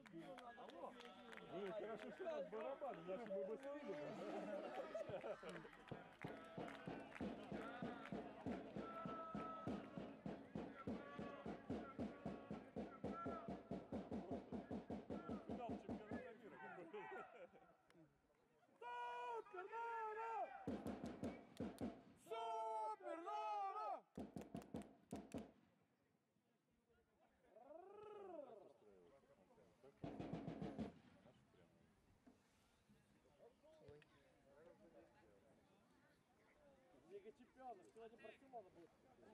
Вы хорошо, что у нас барабан, иначе мы бы слили. Финал чемпионата мира какой-то. Супернова! Лига чемпионов, сегодня Барселона будет.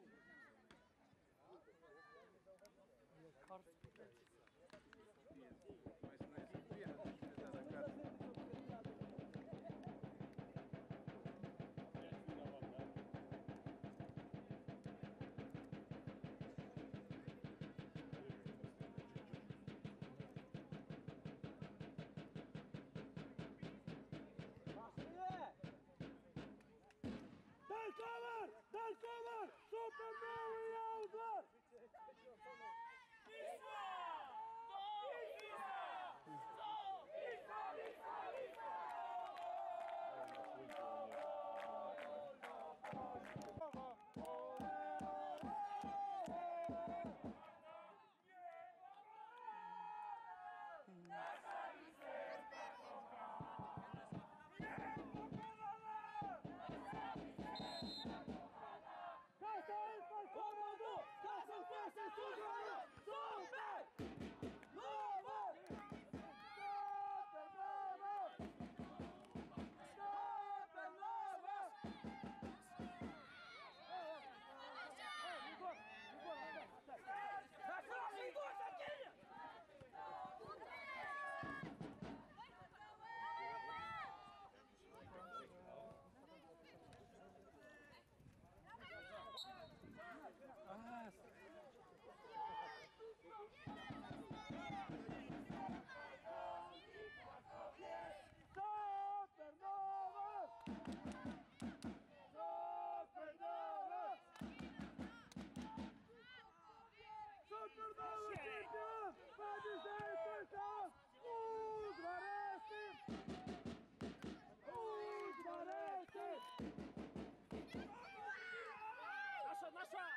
Далькова! Суперновый удар! Наша!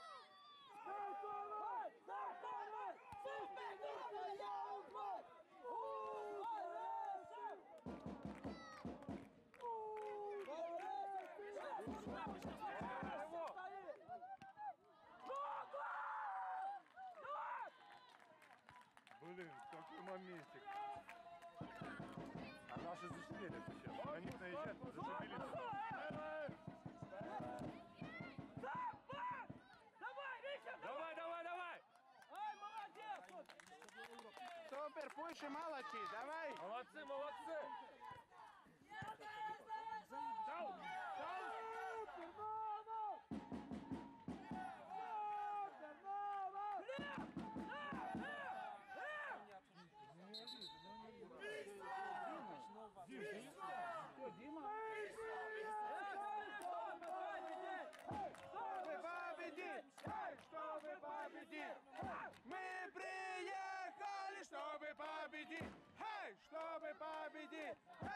Блин, какой моментик. А наши зашумели сейчас. На них наезжают, зашумели. Давай! Ай, молодец! Супер, пуши, молодцы, давай! Молодцы! Дал! Чтобы победить! Мы приехали, чтобы победить! Чтобы победить!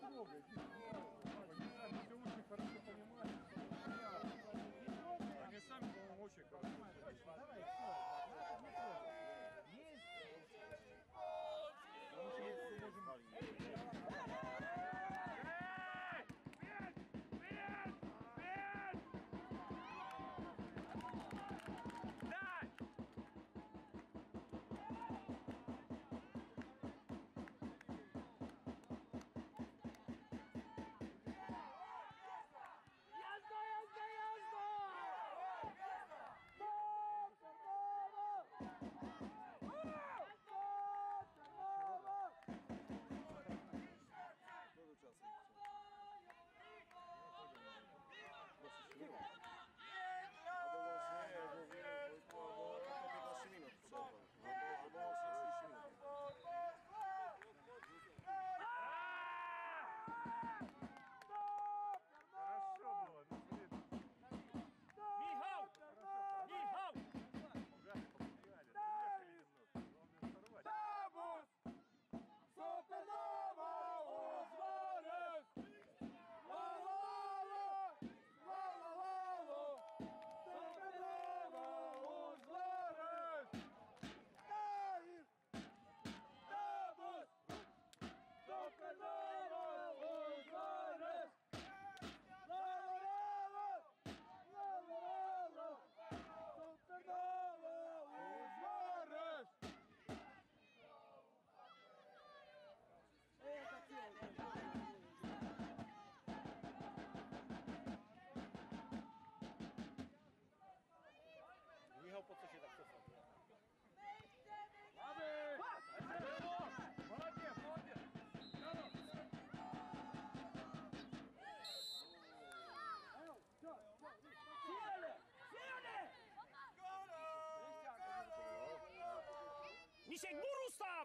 трогай. Они сами все очень хорошо понимают. Они сами, по-моему, очень хорошо понимают. Давай, все. Не трогай. Есть. Потому что мы можем... Мігав по суші так все. Молодец, молодец. Мішек, буру став!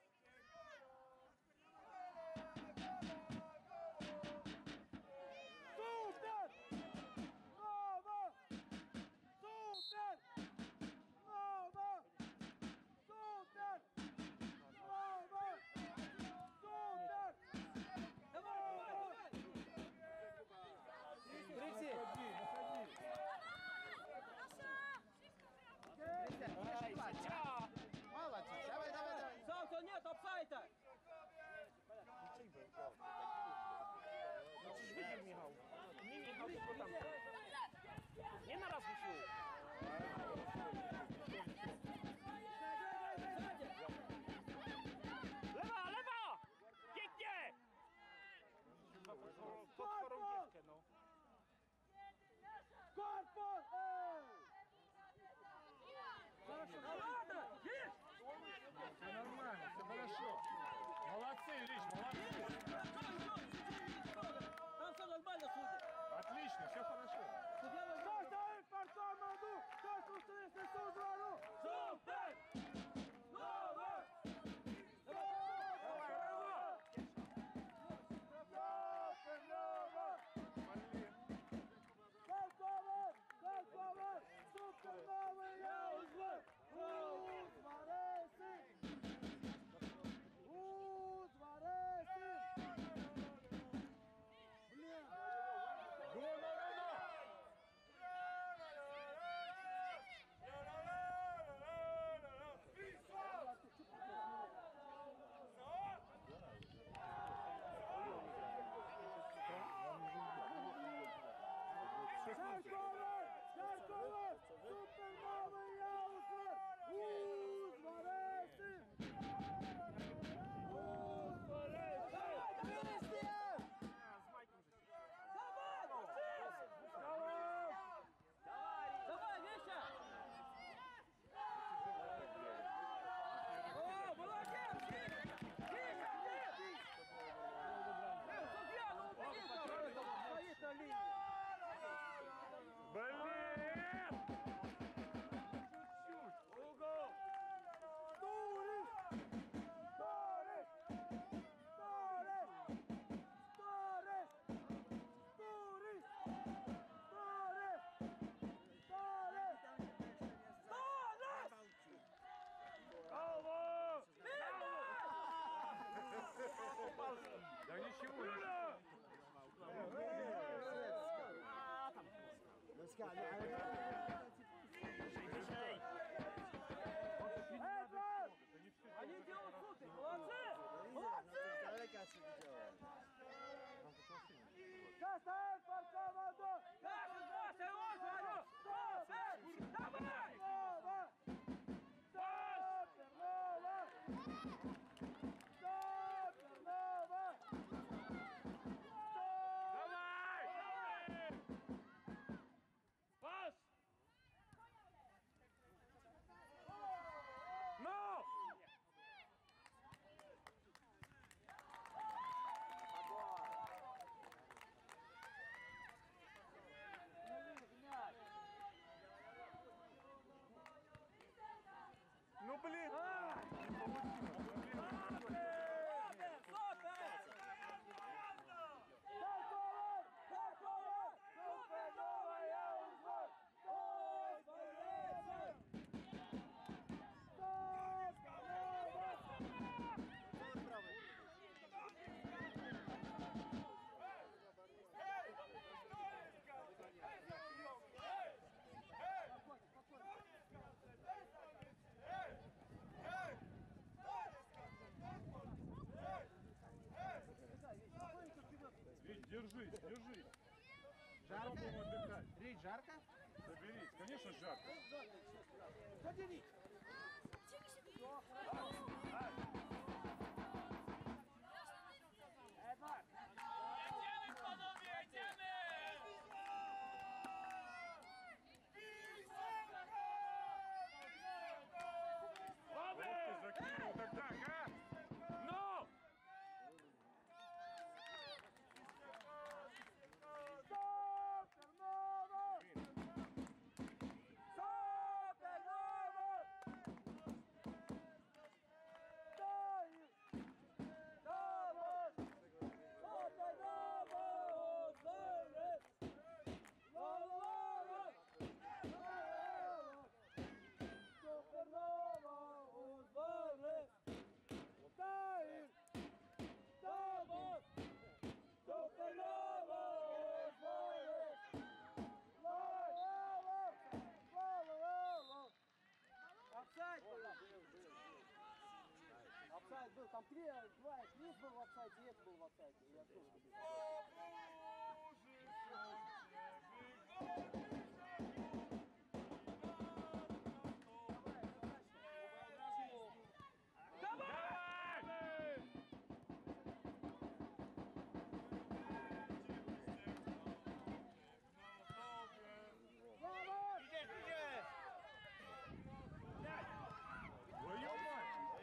Супер! Браво! Супер! Браво! Супер! Браво! Супер! Прийти! Молодцы. Давай, давай, давай. Саута нет, офсайда! Ну, це ж видів мігав. Не мігав, що там. Не на раз вийшов. Лева, лева! Пікне! Подхоров'євки, ну. Корпус! Все нормально, все хорошо. Молодцы, Ильич, молодцы. Там все нормально, судья. Отлично, все хорошо. Составим персоналу! Хто зустрічне суддю? Супер! Нове! Суперновий Яузлик! Узвареси! ничего. Они делают суты! Молодцы! Молодцы! Кастай под команду! Кастай, бросай его, говорю! Супер! Давай! Нова! Супер, Нова! Супер, Нова! Давай! Пас! Ну! Ну блин! Вить, держись, держись. Жарко? Потом будем отдыхать. Рить, жарко? Соберись, конечно, жарко. Подери! Вот ты закинул тогда, а? Ну! Супер, Нова! Супер, Нова! Дай! Давай! Супер, Нова! Ударит! Нова! Супер, Нова! Ударит! Дай! Давай! Супер, Нова! Офсайд был. Офсайд был. Там два Крис был в офсайде, и это был в офсайде. Я тоже Давай! Твою мать!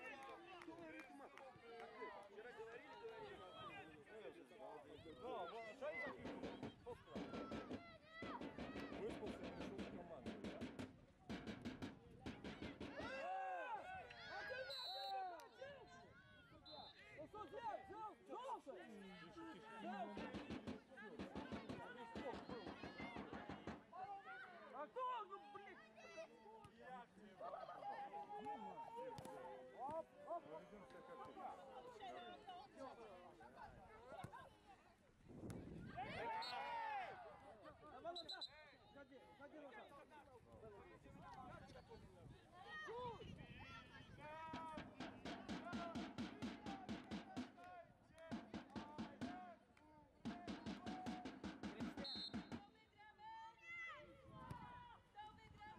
Выспался, пришел в команду, да? Антон, ну блин! Оп, оп, Поведем себя как давай назад! Уходи, уходи назад!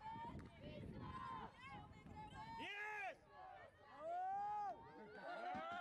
Есть! Ой!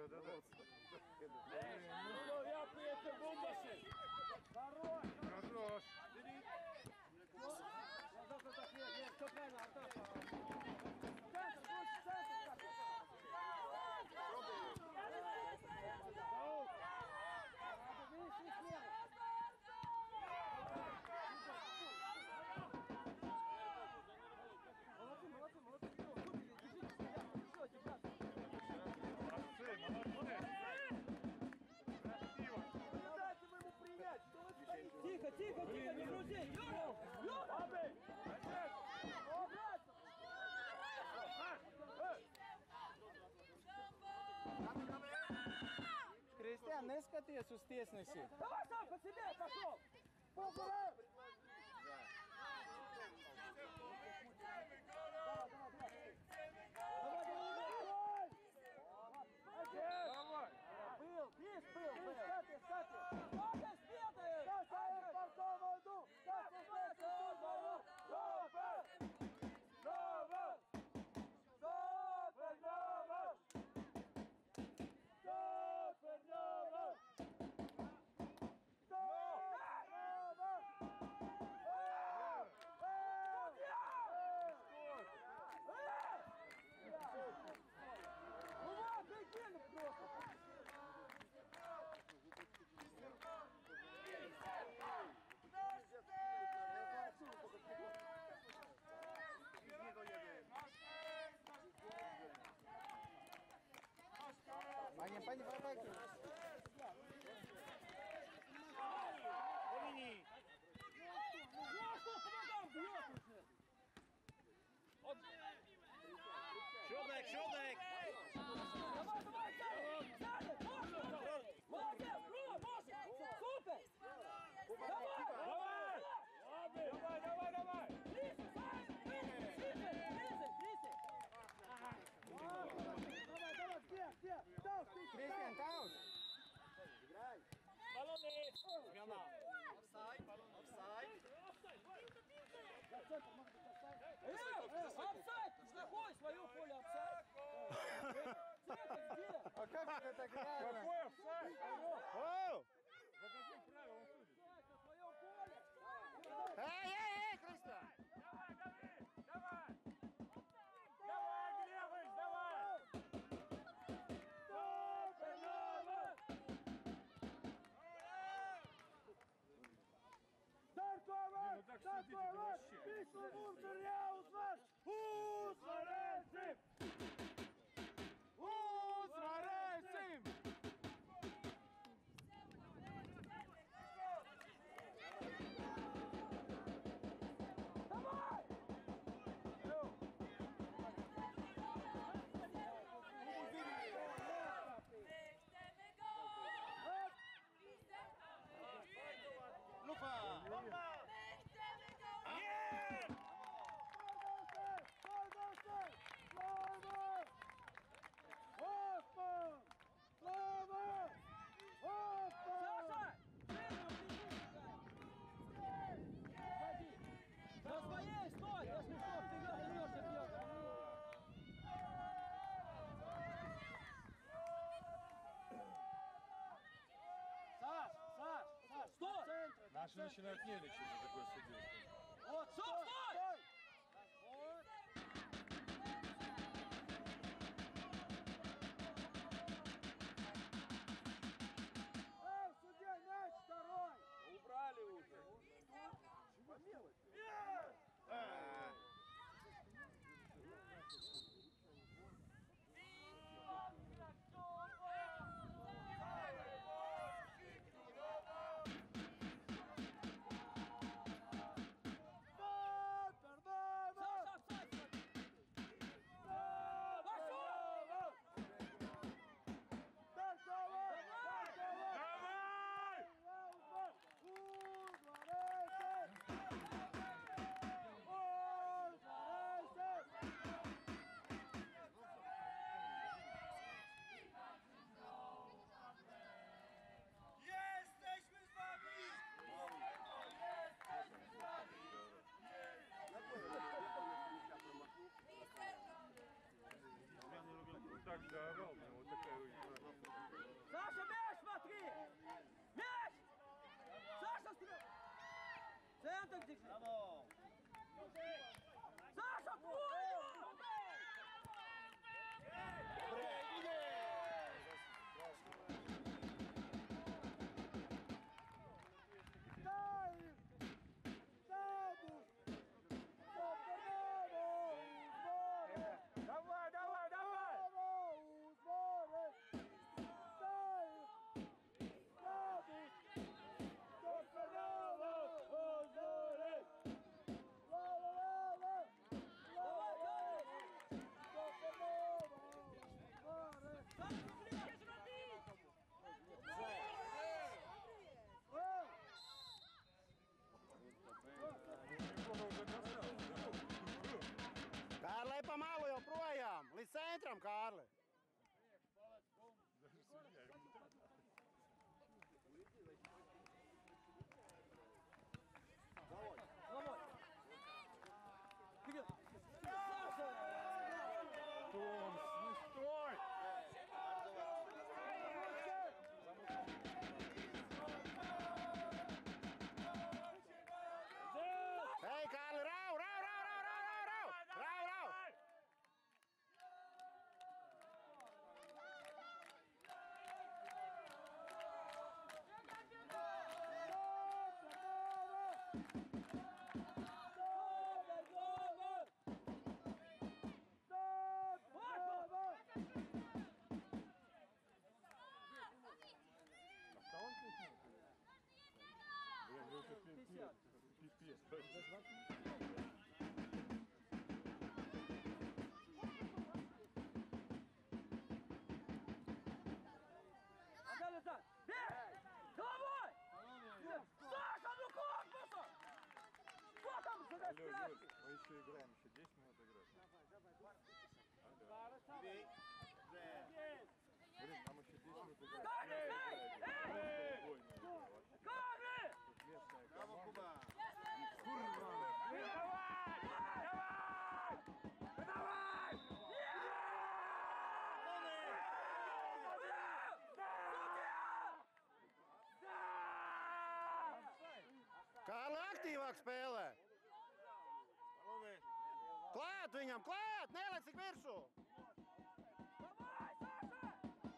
что, я приехал, бомбаши! Хорош! Хорош. Завтра так нет, все правильно, атака. Центр, больше центр! Молодцы, молодцы, молодцы! Держите себя, держите, брат! Молодцы, молодцы. Красиво. Дайте вы ему принять! Что вы стоите? Тихо, тихо, тихо, не грузи! Юра! Юра! Kristian, neskaties uz tiesnesi. Давай сам по себе пошел! Полгора! Давай. Был, есть был! Стати, стати! Стати, спетая! Стати, портовую иду! Стати, портовую! Стопы! Стопы! Стопы, Стопы! Стопы, Ну вот, прикинь просто! Panie, panie, panie. Щелдик, щелдик! Давай, давай, сядь! Молодец! Бро, Моша! Супер! Давай! Давай. Давай, давай, давай. Ближе, Давай, давай, где? Таус, ты! Kristian, Taus. Ballonis! Смена! Офсайд! Плохой, свое поле офсайд! Центр где? А как это так реально? Какой офсайд? Оу! За каким правилом судит? На своем поле! Эй, Kristian! Давай, Давид, давай. Давай, Глебыч, давай. Startover! Ну так судить это вообще. Пишу Муртурья, Узваш! Узварецим! Uzvarēsim! Давай! Lupa! Саша! На своей стой! Если что, вперед идешь, бьет! Саш! Стой! Наши начинают нервничать за такое судейство. Вот, стой! Эй, судья, мяч второй! Убрали уже. По мелочи. так держи! Браво! Саша, твой! Добре, іде! Давай, давай, давай! Kārli, pamālo joprojām! Līdz centram, Kārli! Ломой! Кирилл! Саша! Томс, ну стой! Hei, Kārli, rau, rau, rau, rau, rau, rau, rau! Rau, rau! Да он пихнул. Блин, вы уже пипец. Отдай назад! Бей! Головой! Саша, ну корпусом! Что там за Алло, Юрий, распрятки? мы еще играем, еще 10 минут играть. Бей! Вже! Блин, нам еще 10 минут играть. Карли, эй! Убойная игра вообще. Карли! Тут местная Браво, команда. Куба! Kārli, aktīvāk spēlē! Браво! Klāt viņam, klāt! Nelec tik virsū! Давай, Саша!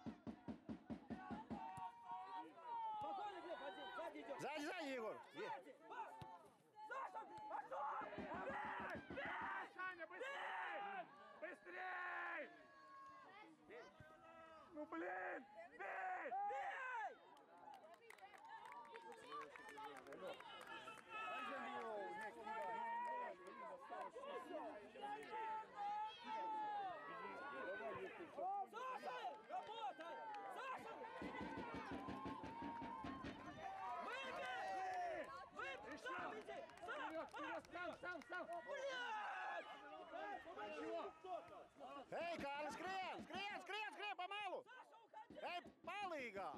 Спокойно, Глеб, один, сзади идет. Sēdi, sēdi, Igor! Сзади, пас! Саша, пошел! Бей! Бей! Саня, быстрей! Быстрей! Ну, блин! Бей! Бей! Саша, работай! Саша! Выбей! Выбей! Сам иди! Сам! Блядь! Hei, Kārli, skrien! Skrien, skrien, skrien pa malu! Саша, уходи! Hei, palīgā!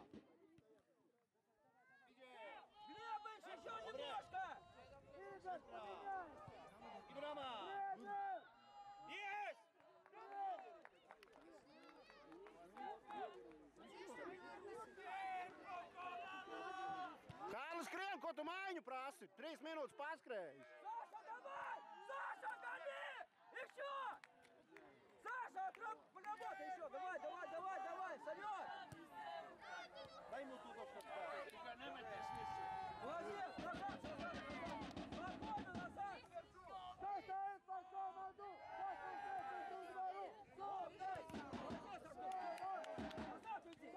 Глебыч, еще немножко! Играма! Есть! Kārli, skrien, ko tu mājiņu prasi? 3 minūtes paskrējis. Саша, давай! Саша, гони! Еще! Саша, поработай еще! Давай! Вперед! Дай ему туда, чтобы... Молодец! Назад! Спокойно, назад! Назад уйди!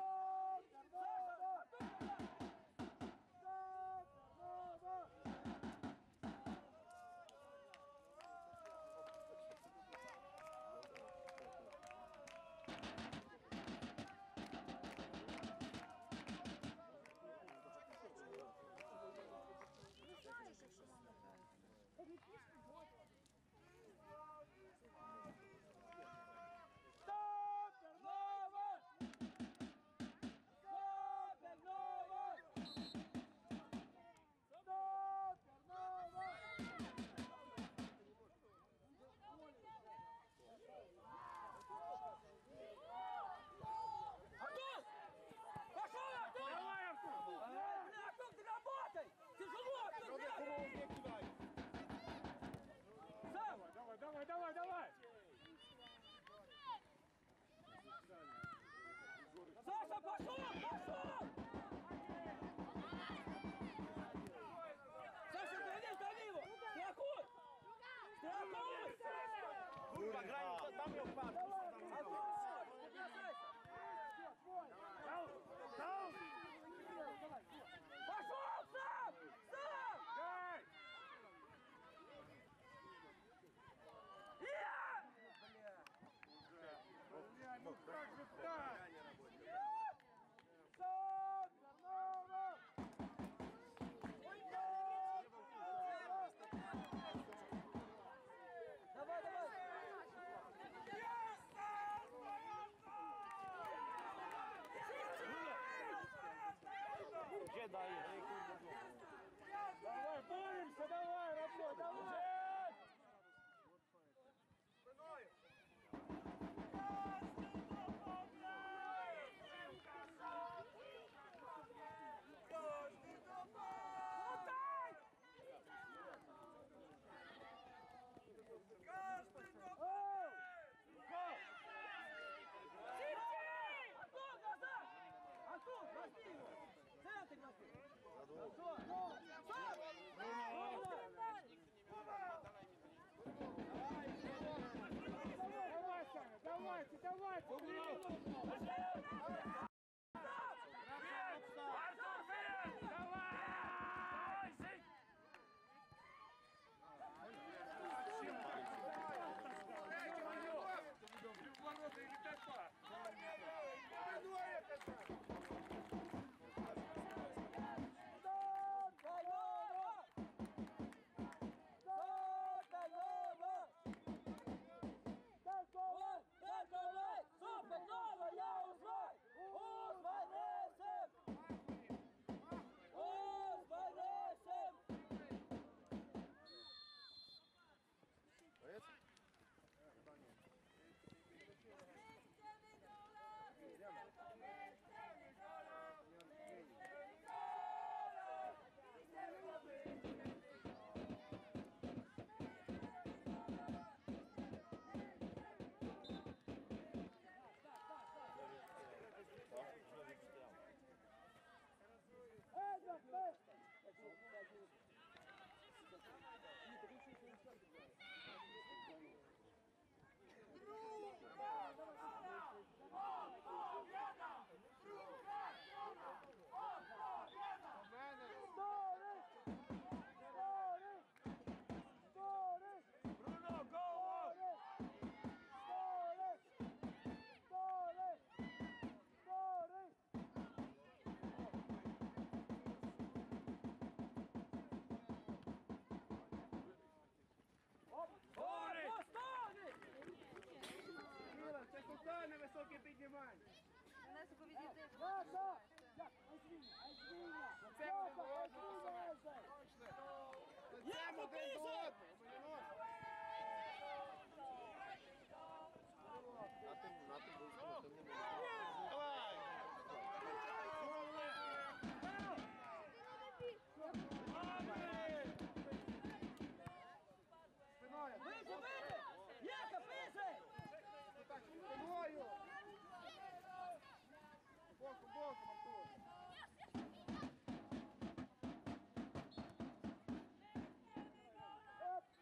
Саша! Пограємо, там його пас. Антон, не бросайся. Пошел сам! Сам! Ну как же так? Давай, давай! Вже дає. Давай, боремся, давай, Рафо, давай! Антон, назад! Антон, возьми его! Центр возьми! Давай, Саня, давайте, давайте! Це куди на високе піднімання? Йдемо один до одного! Давай! Выше, выше! Яков, выше! Спиною! Боком, боком, Артур!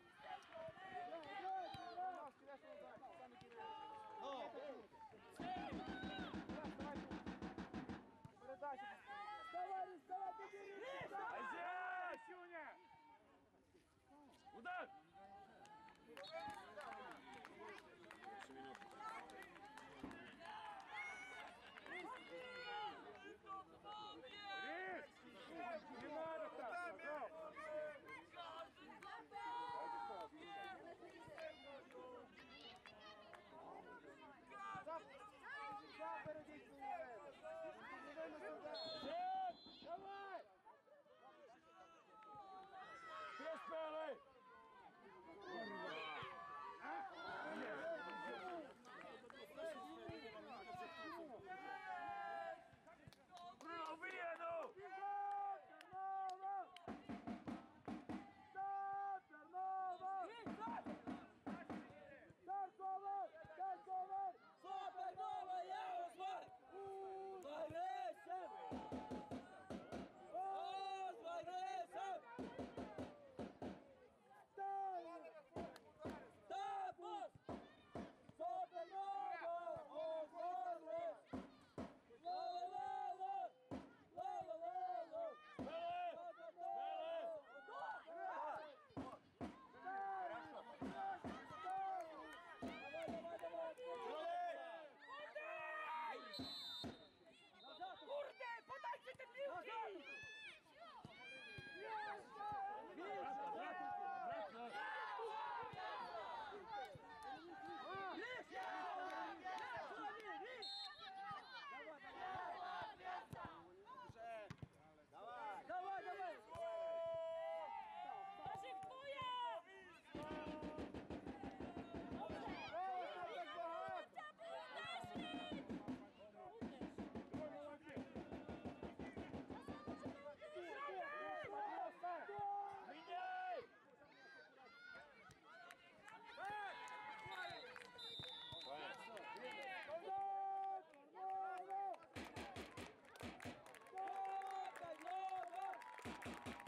Давай!